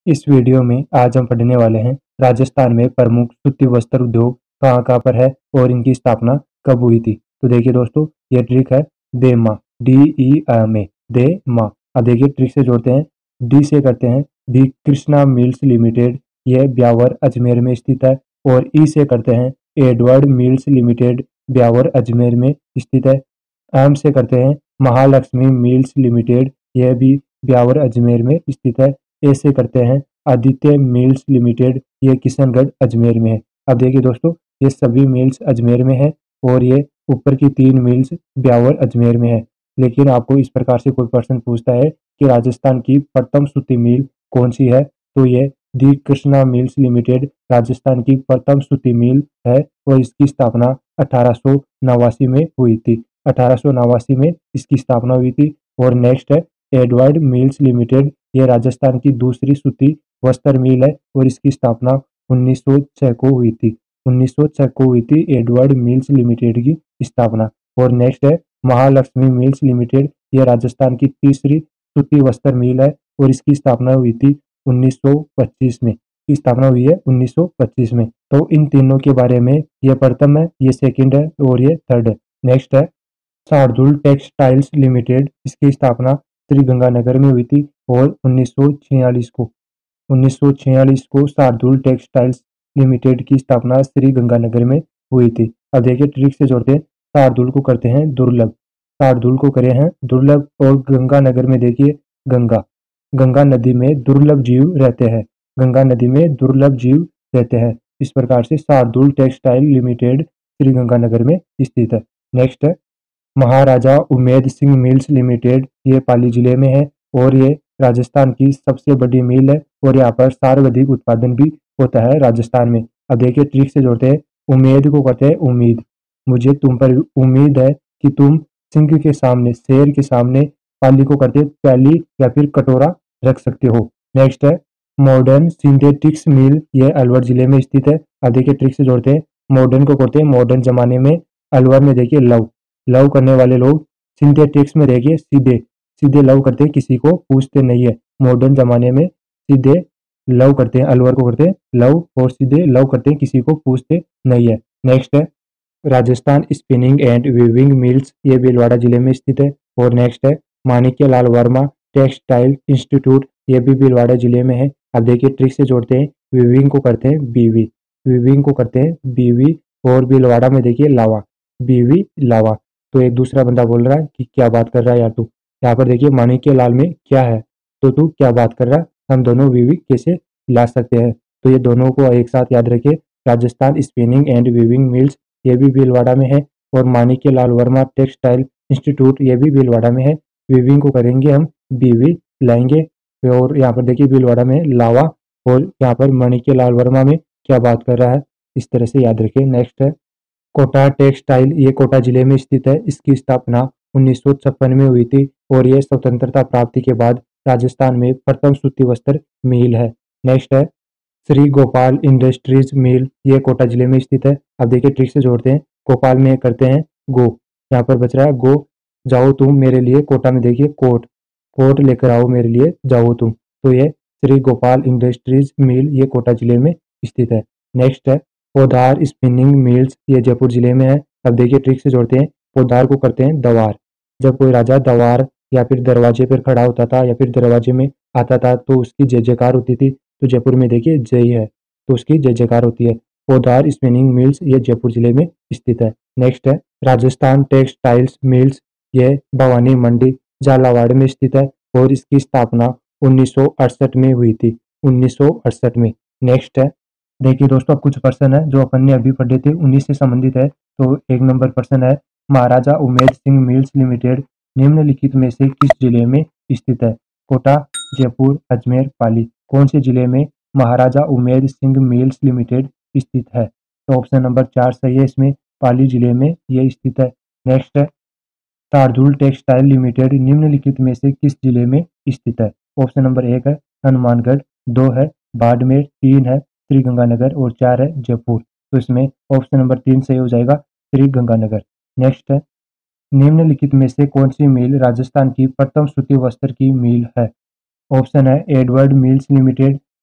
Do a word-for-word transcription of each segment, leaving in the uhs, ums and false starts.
इस वीडियो में आज हम पढ़ने वाले हैं राजस्थान में प्रमुख सूती वस्त्र उद्योग कहाँ कहाँ पर है और इनकी स्थापना कब हुई थी। तो देखिए दोस्तों, ये ट्रिक है दे माँ, डी ई एम ए, दे माँ। अब देखिए ट्रिक से जोड़ते हैं। डी से करते हैं दी कृष्णा मिल्स लिमिटेड, यह ब्यावर अजमेर में स्थित है। और ई से करते हैं Edward Mills Limited, Beawar Ajmer में स्थित है। एम से करते हैं महालक्ष्मी मिल्स लिमिटेड, यह भी ब्यावर अजमेर में स्थित है। ऐसे करते हैं आदित्य मिल्स लिमिटेड, ये किशनगढ़ अजमेर में है। अब देखिए दोस्तों, ये सभी मिल्स अजमेर में है और ये ऊपर की तीन मिल्स ब्यावर अजमेर में है। लेकिन आपको इस प्रकार से कोई प्रश्न पूछता है कि राजस्थान की प्रथम सूती मिल कौन सी है, तो ये the Krishna Mills Limited Rajasthan की प्रथम सूती मिल है और इसकी स्थापना अठारह सौ नवासी में हुई थी। अठारह सौ नवासी में इसकी स्थापना हुई थी। और नेक्स्ट है एडवर्ड मिल्स लिमिटेड, यह राजस्थान की दूसरी सूती वस्त्र मिल है और इसकी स्थापना उन्नीस सौ छह को हुई थी। उन्नीस सौ छह को हुई थी एडवर्ड मिल्स लिमिटेड की स्थापना। और नेक्स्ट है महालक्ष्मी मिल्स लिमिटेड, यह राजस्थान की तीसरी सूती वस्त्र मिल है और इसकी स्थापना हुई थी उन्नीस सौ पच्चीस में। की स्थापना हुई है उन्नीस सौ पच्चीस में। तो इन तीनों के बारे में यह प्रथम है, ये सेकंड है और ये थर्ड है। नेक्स्ट है शार्दुल टेक्सटाइल्स लिमिटेड, इसकी स्थापना श्री गंगानगर में हुई थी और उन्नीस सौ छियालीस को उन्नीस सौ छियालीस को शार्दुल टेक्सटाइल्स लिमिटेड की स्थापना श्री गंगानगर में हुई थी। अब देखिए ट्रिक से जोड़ते हैं। शार्दुल को करते हैं दुर्लभ, शार्दुल को करे हैं दुर्लभ। और गंगानगर में देखिए गंगा, गंगा नदी में दुर्लभ जीव रहते हैं, गंगा नदी में दुर्लभ जीव रहते हैं। इस प्रकार से शार्दुल टेक्सटाइल लिमिटेड श्री गंगानगर में स्थित है। नेक्स्ट है महाराजा उमेद सिंह मिल्स लिमिटेड, ये पाली जिले में है और ये राजस्थान की सबसे बड़ी मिल है और यहाँ पर सर्वाधिक उत्पादन भी होता है राजस्थान में। अब देखिए ट्रिक से जोड़ते हैं। उमेद को कहते हैं उम्मीद, मुझे तुम पर उम्मीद है कि तुम सिंह के सामने, शेर के सामने, पाली को करते प्याली या फिर कटोरा रख सकते हो। नेक्स्ट है मॉडर्न सिंथेटिक्स मिल, यह अलवर जिले में स्थित है। अब देखिए ट्रिक से जोड़ते हैं। मॉडर्न को करते हैं मॉडर्न जमाने में, अलवर में देखिए लव, लव करने वाले लोग। सिंथेटिक्स में देखिए सीधे, सीधे लव करते हैं, किसी को पूछते नहीं है। मॉडर्न जमाने में सीधे लव करते हैं, अलवर को करते हैं लव और सीधे लव करते हैं, किसी को पूछते नहीं है। नेक्स्ट है Rajasthan Spinning and Weaving Mills, ये भीलवाड़ा जिले में स्थित है। और नेक्स्ट है माणिक्य लाल वर्मा टेक्सटाइल इंस्टीट्यूट, ये भी भीलवाड़ा जिले में है। अब देखिए ट्रिक से जोड़ते हैं। वीविंग को करते हैं बीवी, वीविंग को करते हैं बीवी और भीलवाड़ा में देखिए लावा, बीवी लावा। तो एक दूसरा बंदा बोल रहा है कि क्या बात कर रहा है यार तू। यहाँ पर देखिए माणिक्य लाल में क्या है, तो तू क्या बात कर रहा है, हम दोनों वीवी कैसे ला सकते हैं। तो ये दोनों को एक साथ याद रखिए। Rajasthan Spinning and Weaving Mills, ये भी भीलवाड़ा में है। और माणिक्य लाल वर्मा टेक्सटाइल इंस्टीट्यूट, ये भी भीलवाड़ा में है। वीविंग को करेंगे हम बीवी लाएंगे और यहाँ पर देखिए भीलवाड़ा में लावा और यहाँ पर माणिक्य लाल वर्मा में क्या बात कर रहा है, इस तरह से याद रखिए। नेक्स्ट है कोटा टेक्सटाइल, ये कोटा जिले में स्थित है। इसकी स्थापना उन्नीस सौ छप्पन में हुई थी और ये स्वतंत्रता प्राप्ति के बाद राजस्थान में प्रथम सूती वस्त्र मिल है। नेक्स्ट है श्री गोपाल इंडस्ट्रीज मिल, ये कोटा जिले में स्थित है। अब देखिए ट्रिक से जोड़ते हैं। गोपाल में करते हैं गो, यहाँ पर बच रहा है गो, जाओ तुम मेरे लिए। कोटा में देखिए कोट, कोट लेकर आओ मेरे लिए, जाओ तुम। तो ये श्री गोपाल इंडस्ट्रीज मिल, ये कोटा जिले में स्थित है। नेक्स्ट है पोदार स्पिनिंग मिल्स, ये जयपुर जिले में है। अब देखिए ट्रिक से जोड़ते हैं। पोदार को करते हैं दवार, जब कोई राजा दवार या फिर दरवाजे पर खड़ा होता था या फिर दरवाजे में आता था तो उसकी जय जयकार होती थी। तो जयपुर में देखिए जय है तो उसकी जय जयकार होती है। पोदार स्पिनिंग मिल्स, ये जयपुर जिले में स्थित है। नेक्स्ट है राजस्थान टेक्सटाइल्स मिल्स, यह भवानी मंडी झालावाड़ में स्थित है और इसकी स्थापना उन्नीस सौ अड़सठ में हुई थी, उन्नीस सौ अड़सठ में। नेक्स्ट है देखिए दोस्तों, अब कुछ प्रश्न है जो अपन ने अभी पढ़े थे उन्हीं से संबंधित है। तो एक नंबर प्रश्न है महाराजा उमेद सिंह मिल्स लिमिटेड निम्नलिखित में से किस जिले में स्थित है। कोटा, जयपुर, अजमेर, पाली, कौन से जिले में महाराजा उमेद सिंह मिल्स लिमिटेड स्थित है। तो ऑप्शन नंबर चार सही है, इसमें पाली जिले में यह स्थित है। नेक्स्ट है शार्दुल टेक्सटाइल लिमिटेड निम्नलिखित में से किस जिले में स्थित है। ऑप्शन नंबर एक है हनुमानगढ़, दो है बाड़मेर, तीन है श्री गंगानगर और चार है जयपुर। तो इसमें ऑप्शन नंबर तीन सही हो जाएगा, श्री गंगानगर। नेक्स्ट है निम्नलिखित में से कौन सी मिल राजस्थान की प्रथम सूती वस्त्र की मिल है। ऑप्शन है Edward Mills Limited,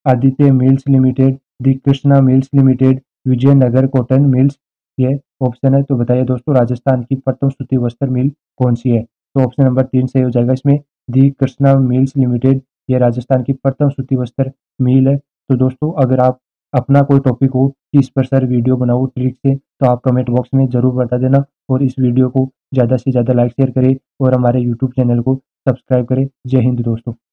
Aditya Mills Limited, the Krishna Mills Limited, Vijaynagar Cotton Mills, ये ऑप्शन है। तो बताइए दोस्तों राजस्थान की प्रथम सूती वस्त्र मिल कौन सी है? तो ऑप्शन नंबर तीन सही हो जाएगा इसमें, दी कृष्णा मिल्स लिमिटेड, ये राजस्थान की प्रथम सूती वस्त्र मिल है। तो दोस्तों अगर आप अपना कोई टॉपिक हो कि इस पर सर वीडियो बनाओ ट्रिक से, तो आप कमेंट बॉक्स में जरूर बता देना और इस वीडियो को ज़्यादा से ज़्यादा लाइक शेयर करें और हमारे यूट्यूब चैनल को सब्सक्राइब करें। जय हिंद दोस्तों।